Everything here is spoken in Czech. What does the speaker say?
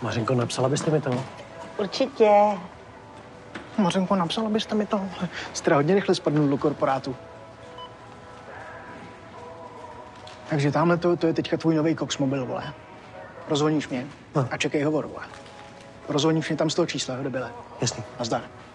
Mařenko, napsala byste mi to? Určitě. Mařenko, napsala byste mi to? Jste hodně rychle spadnul do korporátu. Takže tamhle to je teďka tvůj nový Cox mobil, vole. Rozvoníš mě a čekej hovor, vole. Rozvoníš mě tam z toho čísla, debile. Jasný. Nazdar.